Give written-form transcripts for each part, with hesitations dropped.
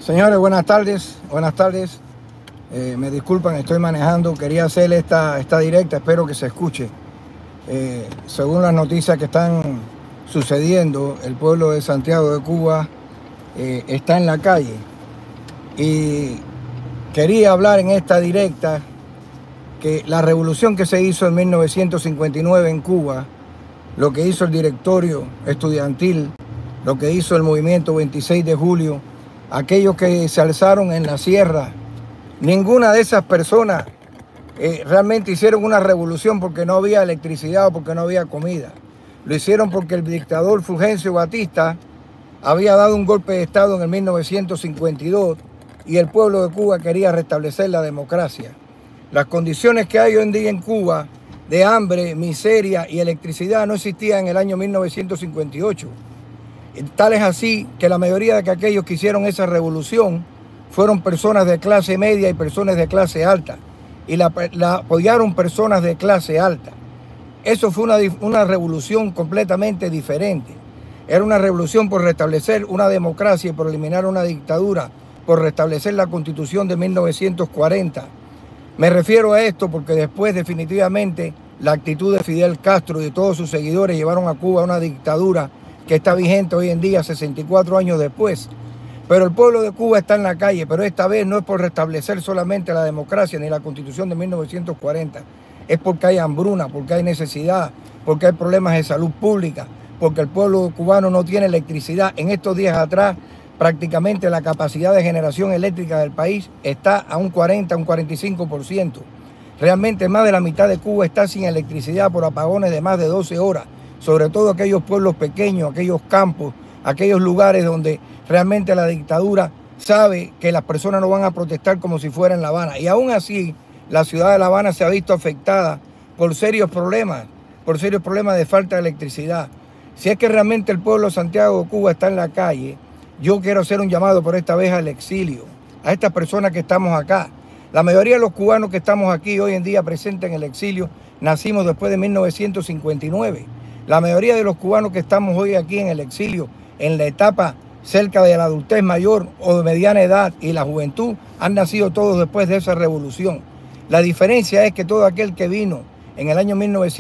Señores, buenas tardes. Buenas tardes. Me disculpan, estoy manejando. Quería hacer esta directa, espero que se escuche. Según las noticias que están sucediendo, el pueblo de Santiago de Cuba está en la calle. Y quería hablar en esta directa que la revolución que se hizo en 1959 en Cuba, lo que hizo el directorio estudiantil, lo que hizo el movimiento 26 de julio, aquellos que se alzaron en la sierra, ninguna de esas personas realmente hicieron una revolución porque no había electricidad o porque no había comida. Lo hicieron porque el dictador Fulgencio Batista había dado un golpe de Estado en el 1952 y el pueblo de Cuba quería restablecer la democracia. Las condiciones que hay hoy en día en Cuba de hambre, miseria y electricidad no existían en el año 1958. Tal es así que la mayoría de aquellos que hicieron esa revolución fueron personas de clase media y personas de clase alta. Y la apoyaron personas de clase alta. Eso fue una revolución completamente diferente. Era una revolución por restablecer una democracia y por eliminar una dictadura, por restablecer la Constitución de 1940. Me refiero a esto porque después definitivamente la actitud de Fidel Castro y de todos sus seguidores llevaron a Cuba a una dictadura que está vigente hoy en día, 64 años después. Pero el pueblo de Cuba está en la calle, pero esta vez no es por restablecer solamente la democracia ni la Constitución de 1940. Es porque hay hambruna, porque hay necesidad, porque hay problemas de salud pública, porque el pueblo cubano no tiene electricidad. En estos días atrás, prácticamente la capacidad de generación eléctrica del país está a un 40, un 45%. Realmente más de la mitad de Cuba está sin electricidad por apagones de más de 12 horas. Sobre todo aquellos pueblos pequeños, aquellos campos, aquellos lugares donde realmente la dictadura sabe que las personas no van a protestar como si fuera en La Habana. Y aún así, la ciudad de La Habana se ha visto afectada por serios problemas de falta de electricidad. Si es que realmente el pueblo de Santiago de Cuba está en la calle, yo quiero hacer un llamado por esta vez al exilio, a estas personas que estamos acá. La mayoría de los cubanos que estamos aquí hoy en día presentes en el exilio, nacimos después de 1959. La mayoría de los cubanos que estamos hoy aquí en el exilio, en la etapa cerca de la adultez mayor o de mediana edad y la juventud, han nacido todos después de esa revolución. La diferencia es que todo aquel que vino en el año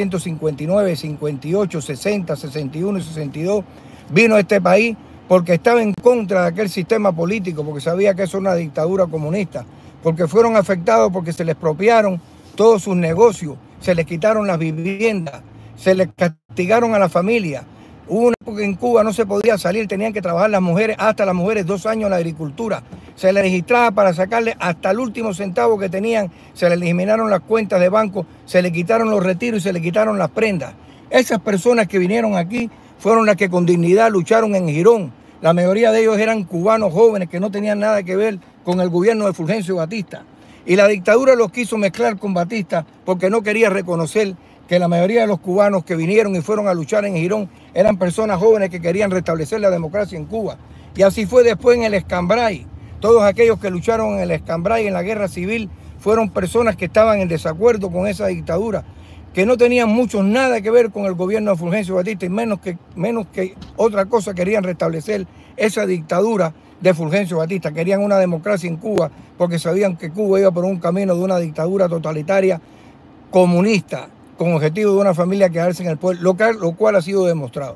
1959, 58, 60, 61 y 62, vino a este país porque estaba en contra de aquel sistema político, porque sabía que eso era una dictadura comunista, porque fueron afectados porque se les expropiaron todos sus negocios, se les quitaron las viviendas, se les castigaron a la familia. Hubo una época en Cuba no se podía salir, tenían que trabajar las mujeres, hasta las mujeres 2 años en la agricultura. Se les registraba para sacarle hasta el último centavo que tenían, se les eliminaron las cuentas de banco, se les quitaron los retiros y se les quitaron las prendas. Esas personas que vinieron aquí fueron las que con dignidad lucharon en Girón. La mayoría de ellos eran cubanos jóvenes que no tenían nada que ver con el gobierno de Fulgencio Batista. Y la dictadura los quiso mezclar con Batista porque no quería reconocer que la mayoría de los cubanos que vinieron y fueron a luchar en Girón eran personas jóvenes que querían restablecer la democracia en Cuba. Y así fue después en el Escambray. Todos aquellos que lucharon en el Escambray, en la guerra civil, fueron personas que estaban en desacuerdo con esa dictadura, que no tenían mucho nada que ver con el gobierno de Fulgencio Batista y menos que otra cosa querían restablecer esa dictadura de Fulgencio Batista. Querían una democracia en Cuba porque sabían que Cuba iba por un camino de una dictadura totalitaria comunista, con objetivo de una familia quedarse en el poder, lo cual ha sido demostrado.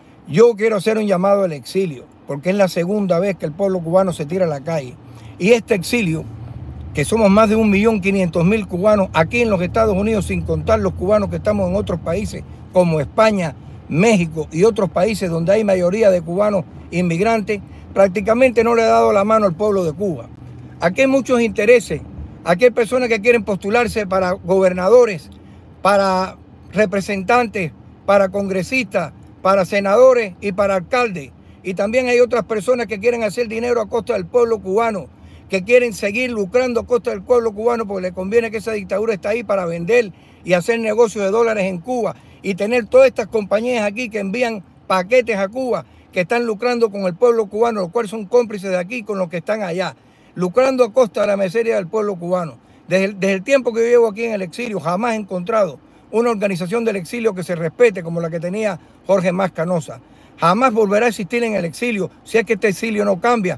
Yo quiero hacer un llamado al exilio, porque es la segunda vez que el pueblo cubano se tira a la calle. Y este exilio, que somos más de 1.500.000 cubanos aquí en los Estados Unidos, sin contar los cubanos que estamos en otros países como España, México y otros países donde hay mayoría de cubanos inmigrantes, prácticamente no le ha dado la mano al pueblo de Cuba. Aquí hay muchos intereses, aquí hay personas que quieren postularse para gobernadores, para representantes, para congresistas, para senadores y para alcaldes. Y también hay otras personas que quieren hacer dinero a costa del pueblo cubano, que quieren seguir lucrando a costa del pueblo cubano porque les conviene que esa dictadura está ahí para vender y hacer negocios de dólares en Cuba y tener todas estas compañías aquí que envían paquetes a Cuba que están lucrando con el pueblo cubano, los cuales son cómplices de aquí con los que están allá, lucrando a costa de la miseria del pueblo cubano. Desde el tiempo que yo llevo aquí en el exilio, jamás he encontrado una organización del exilio que se respete como la que tenía Jorge Mas Canosa. Jamás volverá a existir en el exilio si es que este exilio no cambia.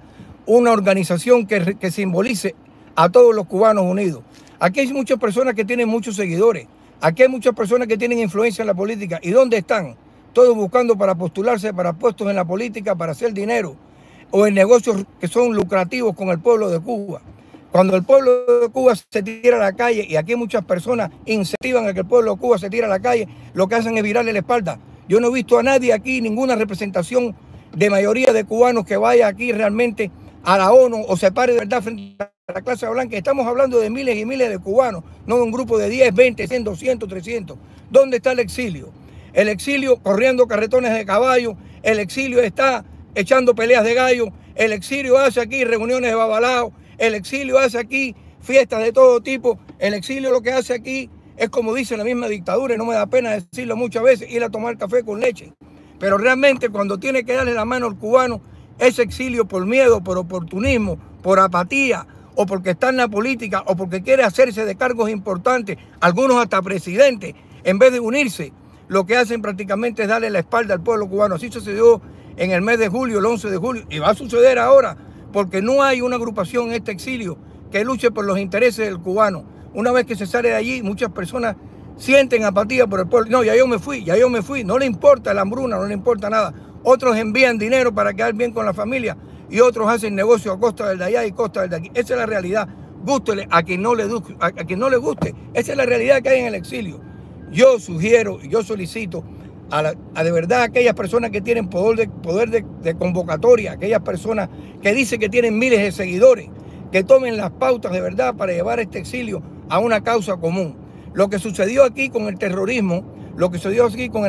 una organización que simbolice a todos los cubanos unidos. Aquí hay muchas personas que tienen muchos seguidores. Aquí hay muchas personas que tienen influencia en la política. ¿Y dónde están? Todos buscando para postularse para puestos en la política, para hacer dinero o en negocios que son lucrativos con el pueblo de Cuba. Cuando el pueblo de Cuba se tira a la calle, y aquí muchas personas incentivan a que el pueblo de Cuba se tire a la calle, lo que hacen es virarle la espalda. Yo no he visto a nadie aquí, ninguna representación de mayoría de cubanos que vaya aquí realmente a la ONU o se pare de verdad frente a la clase blanca. Estamos hablando de miles y miles de cubanos, no de un grupo de 10, 20, 100, 200, 300. ¿Dónde está el exilio? El exilio corriendo carretones de caballo, el exilio está echando peleas de gallo, el exilio hace aquí reuniones de babalao, el exilio hace aquí fiestas de todo tipo, el exilio lo que hace aquí es como dice la misma dictadura, y no me da pena decirlo muchas veces, ir a tomar café con leche. Pero realmente cuando tiene que darle la mano al cubano, ese exilio por miedo, por oportunismo, por apatía, o porque está en la política, o porque quiere hacerse de cargos importantes, algunos hasta presidentes, en vez de unirse, lo que hacen prácticamente es darle la espalda al pueblo cubano. Así sucedió en el mes de julio, el 11 de julio, y va a suceder ahora, porque no hay una agrupación en este exilio que luche por los intereses del cubano. Una vez que se sale de allí, muchas personas sienten apatía por el pueblo. No, ya yo me fui, no le importa la hambruna, no le importa nada. Otros envían dinero para quedar bien con la familia y otros hacen negocio a costa del de allá y costa del de aquí. Esa es la realidad. Gústele a quien no le guste. Esa es la realidad que hay en el exilio. Yo sugiero, yo solicito a de verdad aquellas personas que tienen poder de convocatoria, aquellas personas que dicen que tienen miles de seguidores, que tomen las pautas de verdad para llevar este exilio a una causa común. Lo que sucedió aquí con el terrorismo, lo que sucedió aquí con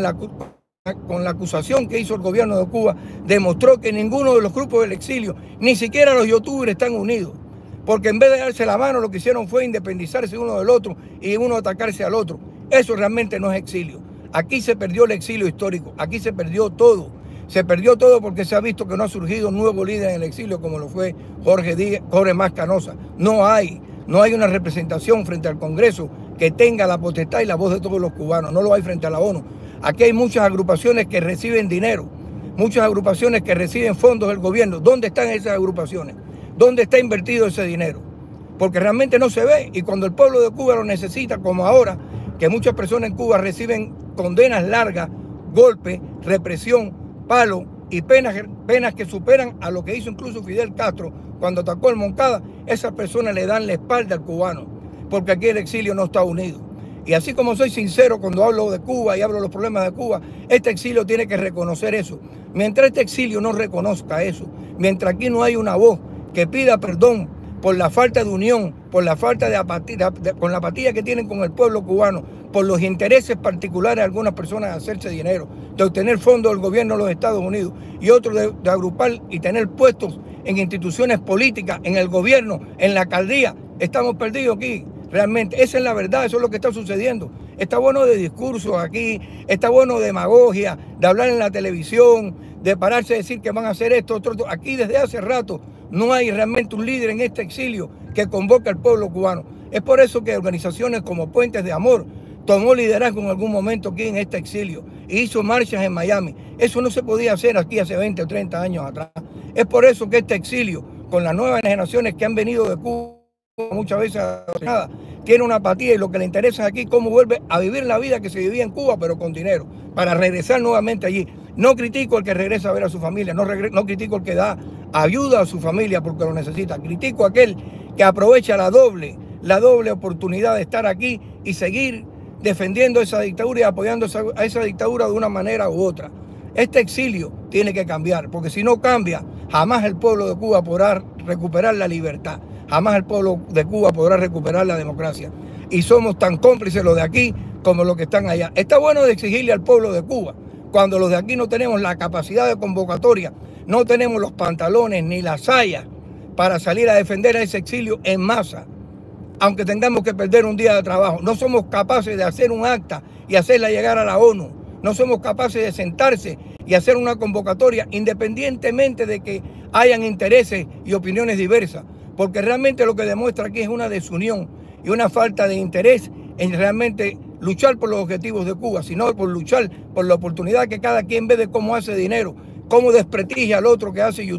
la acusación que hizo el gobierno de Cuba, demostró que ninguno de los grupos del exilio, ni siquiera los youtubers, están unidos. Porque en vez de darse la mano, lo que hicieron fue independizarse uno del otro y uno atacarse al otro. Eso realmente no es exilio. Aquí se perdió el exilio histórico, aquí se perdió todo. Se perdió todo porque se ha visto que no ha surgido un nuevo líder en el exilio como lo fue Jorge Mas Canosa. No hay una representación frente al Congreso que tenga la potestad y la voz de todos los cubanos. No lo hay frente a la ONU. Aquí hay muchas agrupaciones que reciben dinero, muchas agrupaciones que reciben fondos del gobierno. ¿Dónde están esas agrupaciones? ¿Dónde está invertido ese dinero? Porque realmente no se ve, y cuando el pueblo de Cuba lo necesita, como ahora, que muchas personas en Cuba reciben condenas largas, golpes, represión, palos y penas que superan a lo que hizo incluso Fidel Castro cuando atacó el Moncada, esas personas le dan la espalda al cubano, porque aquí el exilio no está unido. Y así como soy sincero cuando hablo de Cuba y hablo de los problemas de Cuba, este exilio tiene que reconocer eso. Mientras este exilio no reconozca eso, mientras aquí no hay una voz que pida perdón por la falta de unión, por la falta de apatía, con la apatía que tienen con el pueblo cubano, por los intereses particulares de algunas personas de hacerse dinero, de obtener fondos del gobierno de los Estados Unidos y otros de agrupar y tener puestos en instituciones políticas, en el gobierno, en la alcaldía. Estamos perdidos aquí, realmente. Esa es la verdad, eso es lo que está sucediendo. Está bueno de discursos aquí, está bueno de demagogia, de hablar en la televisión, de pararse a decir que van a hacer esto, otro. Aquí desde hace rato no hay realmente un líder en este exilio que convoque al pueblo cubano. Es por eso que organizaciones como Puentes de Amor tomó liderazgo en algún momento aquí en este exilio e hizo marchas en Miami. Eso no se podía hacer aquí hace 20 o 30 años atrás. Es por eso que este exilio, con las nuevas generaciones que han venido de Cuba, muchas veces nada, tiene una apatía, y lo que le interesa es aquí cómo vuelve a vivir la vida que se vivía en Cuba, pero con dinero, para regresar nuevamente allí. No critico al que regresa a ver a su familia, no critico al que da ayuda a su familia porque lo necesita. Critico a aquel que aprovecha la doble oportunidad de estar aquí y seguir defendiendo esa dictadura y apoyando a esa dictadura de una manera u otra. Este exilio tiene que cambiar, porque si no cambia, jamás el pueblo de Cuba podrá recuperar la libertad. Jamás el pueblo de Cuba podrá recuperar la democracia. Y somos tan cómplices los de aquí como los que están allá. Está bueno de exigirle al pueblo de Cuba, cuando los de aquí no tenemos la capacidad de convocatoria, no tenemos los pantalones ni las sayas para salir a defender a ese exilio en masa, aunque tengamos que perder un día de trabajo. No somos capaces de hacer un acta y hacerla llegar a la ONU. No somos capaces de sentarse y hacer una convocatoria independientemente de que hayan intereses y opiniones diversas. Porque realmente lo que demuestra aquí es una desunión y una falta de interés en realmente luchar por los objetivos de Cuba, sino por luchar por la oportunidad que cada quien ve de cómo hace dinero, cómo desprestigia al otro que hace YouTube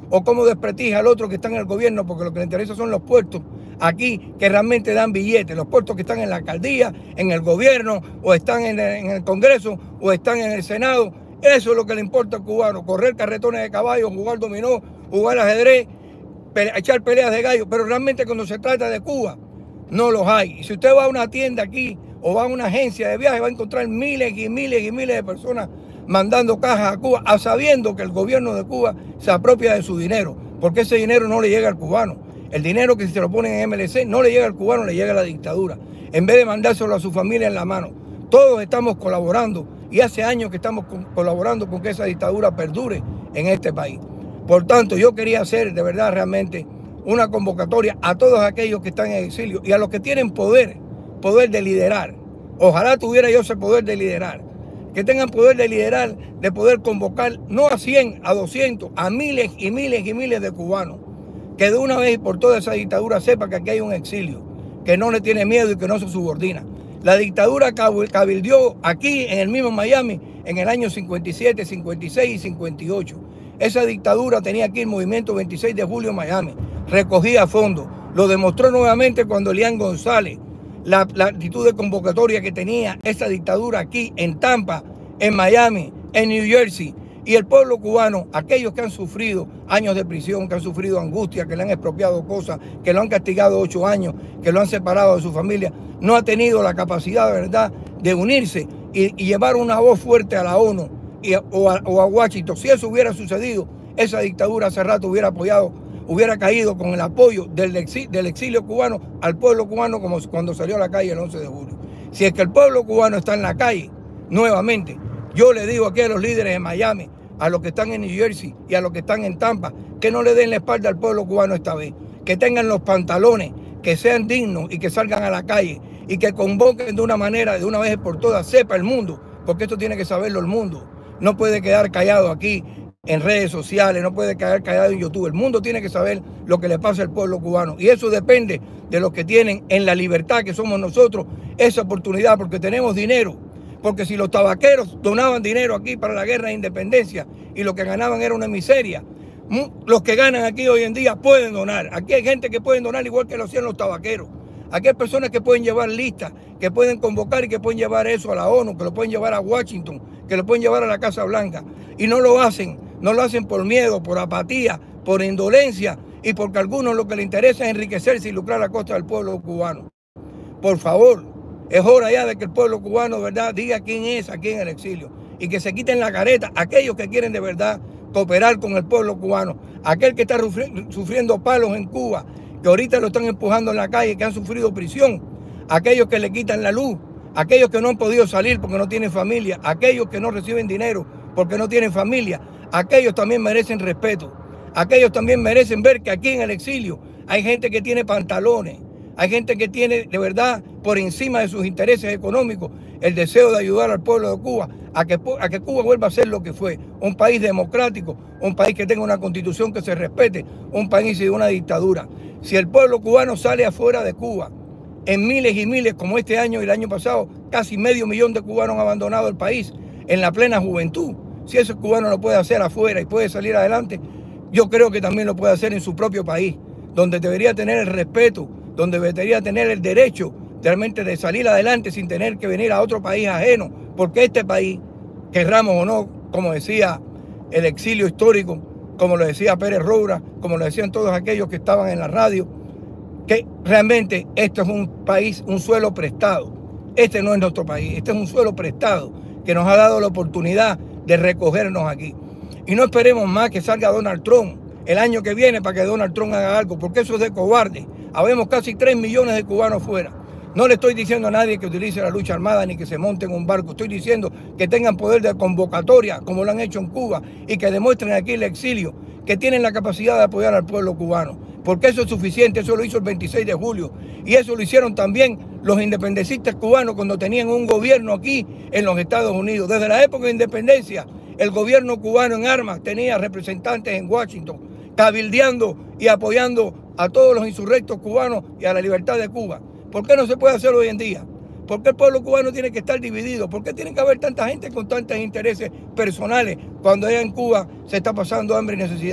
o cómo desprestigia al otro que está en el gobierno, porque lo que le interesa son los puestos aquí que realmente dan billetes, los puestos que están en la alcaldía, en el gobierno, o están en el Congreso, o están en el Senado. Eso es lo que le importa al cubano, correr carretones de caballo, jugar dominó, jugar ajedrez, echar peleas de gallo, pero realmente cuando se trata de Cuba, no los hay. Y si usted va a una tienda aquí o va a una agencia de viaje, va a encontrar miles y miles y miles de personas mandando cajas a Cuba, sabiendo que el gobierno de Cuba se apropia de su dinero, porque ese dinero no le llega al cubano. El dinero que se lo ponen en MLC no le llega al cubano, le llega a la dictadura, en vez de mandárselo a su familia en la mano. Todos estamos colaborando y hace años que estamos colaborando con que esa dictadura perdure en este país. Por tanto, yo quería hacer de verdad realmente una convocatoria a todos aquellos que están en exilio y a los que tienen poder de liderar. Ojalá tuviera yo ese poder de liderar. Que tengan poder de liderar, de poder convocar no a 100, a 200, a miles y miles y miles de cubanos. Que de una vez y por toda esa dictadura sepa que aquí hay un exilio, que no le tiene miedo y que no se subordina. La dictadura cabildió aquí en el mismo Miami en el año 57, 56 y 58. Esa dictadura tenía aquí el movimiento 26 de julio en Miami, recogía fondos. Lo demostró nuevamente cuando Elian González, la actitud de convocatoria que tenía esa dictadura aquí en Tampa, en Miami, en New Jersey. Y el pueblo cubano, aquellos que han sufrido años de prisión, que han sufrido angustia, que le han expropiado cosas, que lo han castigado 8 años, que lo han separado de su familia, no ha tenido la capacidad de verdad de unirse y llevar una voz fuerte a la ONU o a Washington. Si eso hubiera sucedido, esa dictadura hace rato hubiera caído con el apoyo del exilio cubano al pueblo cubano, como cuando salió a la calle el 11 de julio. Si es que el pueblo cubano está en la calle, nuevamente, yo le digo aquí a los líderes de Miami, a los que están en New Jersey y a los que están en Tampa, que no le den la espalda al pueblo cubano esta vez, que tengan los pantalones, que sean dignos y que salgan a la calle y que convoquen de una manera, de una vez por todas, sepa el mundo, porque esto tiene que saberlo el mundo. No puede quedar callado aquí en redes sociales, no puede quedar callado en YouTube. El mundo tiene que saber lo que le pasa al pueblo cubano. Y eso depende de los que tienen en la libertad, que somos nosotros, esa oportunidad, porque tenemos dinero. Porque si los tabaqueros donaban dinero aquí para la guerra de independencia y lo que ganaban era una miseria, los que ganan aquí hoy en día pueden donar. Aquí hay gente que pueden donar igual que lo hacían los tabaqueros. Aquí hay personas que pueden llevar listas, que pueden convocar y que pueden llevar eso a la ONU, que lo pueden llevar a Washington, que lo pueden llevar a la Casa Blanca. Y no lo hacen por miedo, por apatía, por indolencia y porque a algunos lo que les interesa es enriquecerse y lucrar a costa del pueblo cubano. Por favor, es hora ya de que el pueblo cubano, ¿verdad?, diga quién es aquí en el exilio y que se quiten la careta aquellos que quieren de verdad cooperar con el pueblo cubano. Aquel que está sufriendo palos en Cuba, que ahorita lo están empujando en la calle, que han sufrido prisión, aquellos que le quitan la luz, aquellos que no han podido salir porque no tienen familia, aquellos que no reciben dinero porque no tienen familia, aquellos también merecen respeto, aquellos también merecen ver que aquí en el exilio hay gente que tiene pantalones, hay gente que tiene de verdad por encima de sus intereses económicos el deseo de ayudar al pueblo de Cuba a que Cuba vuelva a ser lo que fue, un país democrático, un país que tenga una constitución que se respete, un país sin una dictadura. Si el pueblo cubano sale afuera de Cuba, en miles y miles, como este año y el año pasado, casi 500.000 de cubanos han abandonado el país en la plena juventud. Si ese cubano lo puede hacer afuera y puede salir adelante, yo creo que también lo puede hacer en su propio país, donde debería tener el respeto, donde debería tener el derecho realmente de salir adelante sin tener que venir a otro país ajeno, porque este país, querramos o no, como decía el exilio histórico, como lo decía Pérez Roura, como lo decían todos aquellos que estaban en la radio, que realmente esto es un país, un suelo prestado. Este no es nuestro país, este es un suelo prestado que nos ha dado la oportunidad de recogernos aquí. Y no esperemos más que salga Donald Trump el año que viene para que Donald Trump haga algo, porque eso es de cobarde. Habemos casi 3 millones de cubanos fuera. No le estoy diciendo a nadie que utilice la lucha armada ni que se monte en un barco. Estoy diciendo que tengan poder de convocatoria, como lo han hecho en Cuba, y que demuestren aquí el exilio, que tienen la capacidad de apoyar al pueblo cubano. Porque eso es suficiente, eso lo hizo el 26 de julio. Y eso lo hicieron también los independencistas cubanos cuando tenían un gobierno aquí en los Estados Unidos. Desde la época de independencia, el gobierno cubano en armas tenía representantes en Washington, cabildeando y apoyando a todos los insurrectos cubanos y a la libertad de Cuba. ¿Por qué no se puede hacer hoy en día? ¿Por qué el pueblo cubano tiene que estar dividido? ¿Por qué tiene que haber tanta gente con tantos intereses personales cuando allá en Cuba se está pasando hambre y necesidad?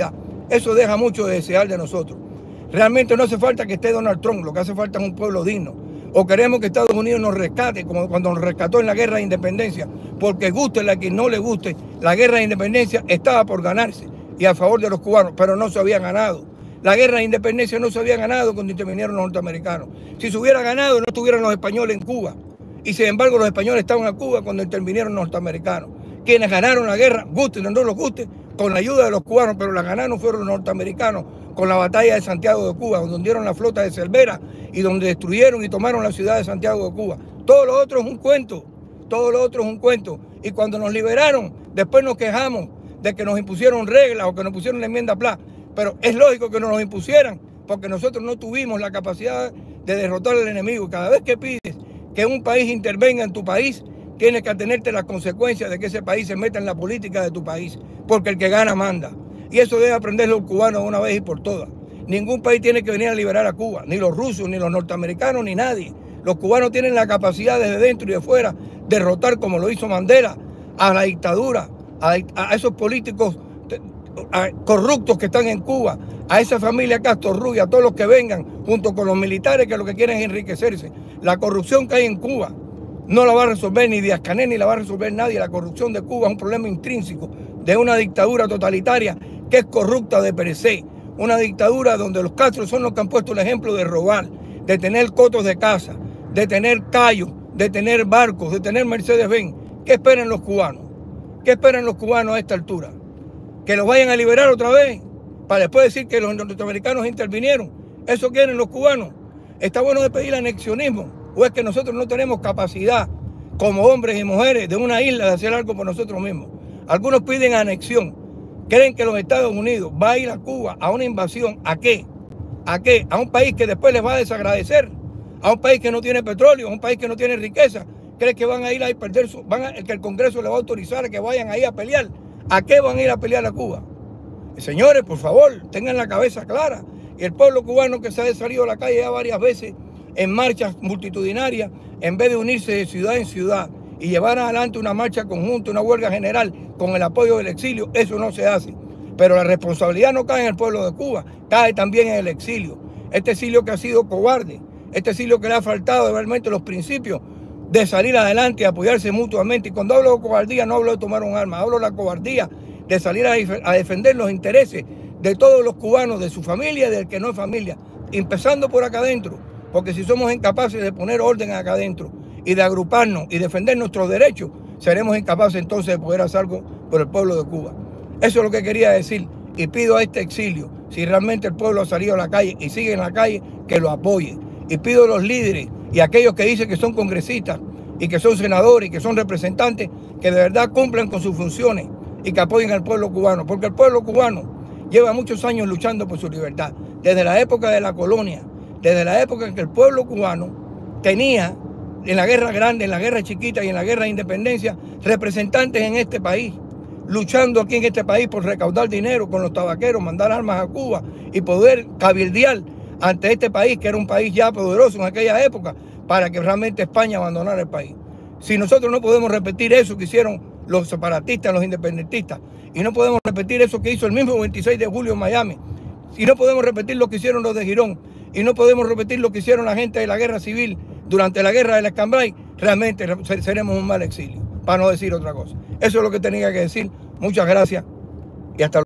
Eso deja mucho de desear de nosotros. Realmente no hace falta que esté Donald Trump, lo que hace falta es un pueblo digno. O queremos que Estados Unidos nos rescate, como cuando nos rescató en la guerra de independencia, porque guste a quien no le guste, la guerra de independencia estaba por ganarse y a favor de los cubanos, pero no se había ganado. La guerra de independencia no se había ganado cuando intervinieron los norteamericanos. Si se hubiera ganado, no estuvieran los españoles en Cuba. Y sin embargo, los españoles estaban en Cuba cuando intervinieron los norteamericanos. Quienes ganaron la guerra, gusten o no los guste, con la ayuda de los cubanos, pero la ganaron fueron los norteamericanos con la batalla de Santiago de Cuba, donde hundieron la flota de Cervera y donde destruyeron y tomaron la ciudad de Santiago de Cuba. Todo lo otro es un cuento, todo lo otro es un cuento. Y cuando nos liberaron, después nos quejamos de que nos impusieron reglas o que nos pusieron la enmienda Pla. Pero es lógico que no nos impusieran, porque nosotros no tuvimos la capacidad de derrotar al enemigo. Cada vez que pides que un país intervenga en tu país, tienes que atenerte a las consecuencias de que ese país se meta en la política de tu país, porque el que gana manda. Y eso debe aprenderlo los cubanos de una vez y por todas. Ningún país tiene que venir a liberar a Cuba, ni los rusos, ni los norteamericanos, ni nadie. Los cubanos tienen la capacidad desde dentro y de fuera de derrotar, como lo hizo Mandela, a la dictadura, a esos políticos corruptos que están en Cuba, a esa familia Castro Ruz, a todos los que vengan, junto con los militares que lo que quieren es enriquecerse. La corrupción que hay en Cuba no la va a resolver ni Díaz-Canel ni la va a resolver nadie. La corrupción de Cuba es un problema intrínseco de una dictadura totalitaria que es corrupta de per se. Una dictadura donde los Castro son los que han puesto el ejemplo de robar, de tener cotos de casa, de tener callos, de tener barcos, de tener Mercedes-Benz. ¿Qué esperan los cubanos? ¿Qué esperan los cubanos a esta altura? ¿Que los vayan a liberar otra vez? Para después decir que los norteamericanos intervinieron. ¿Eso quieren los cubanos? ¿Está bueno de pedir anexionismo? ¿O es que nosotros no tenemos capacidad, como hombres y mujeres de una isla, de hacer algo por nosotros mismos? Algunos piden anexión. ¿Creen que los Estados Unidos va a ir a Cuba a una invasión? ¿A qué? ¿A qué? ¿A un país que después les va a desagradecer? ¿A un país que no tiene petróleo? ¿A un país que no tiene riqueza? ¿Creen que van a ir a perder que el Congreso les va a autorizar a que vayan ahí a pelear? ¿A qué van a ir a pelear a Cuba? Señores, por favor, tengan la cabeza clara. Y el pueblo cubano que se ha salido a la calle ya varias veces en marchas multitudinarias, en vez de unirse de ciudad en ciudad y llevar adelante una marcha conjunta, una huelga general con el apoyo del exilio, eso no se hace. Pero la responsabilidad no cae en el pueblo de Cuba, cae también en el exilio. Este exilio que ha sido cobarde, este exilio que le ha faltado realmente los principios de salir adelante y apoyarse mutuamente. Y cuando hablo de cobardía, no hablo de tomar un arma, hablo de la cobardía de salir a defender los intereses de todos los cubanos, de su familia y del que no es familia, empezando por acá adentro, porque si somos incapaces de poner orden acá adentro y de agruparnos y defender nuestros derechos, seremos incapaces entonces de poder hacer algo por el pueblo de Cuba. Eso es lo que quería decir y pido a este exilio, si realmente el pueblo ha salido a la calle y sigue en la calle, que lo apoye. Y pido a los líderes y a aquellos que dicen que son congresistas y que son senadores y que son representantes, que de verdad cumplan con sus funciones y que apoyen al pueblo cubano, porque el pueblo cubano lleva muchos años luchando por su libertad, desde la época de la colonia, desde la época en que el pueblo cubano tenía, en la guerra grande, en la guerra chiquita y en la guerra de independencia, representantes en este país, luchando aquí en este país por recaudar dinero con los tabaqueros, mandar armas a Cuba y poder cabildear ante este país, que era un país ya poderoso en aquella época, para que realmente España abandonara el país. Si nosotros no podemos repetir eso que hicieron los separatistas, los independentistas, y no podemos repetir eso que hizo el mismo 26 de julio en Miami, y no podemos repetir lo que hicieron los de Girón, y no podemos repetir lo que hicieron la gente de la guerra civil durante la guerra del Escambray, realmente seremos un mal exilio, para no decir otra cosa. Eso es lo que tenía que decir. Muchas gracias y hasta luego.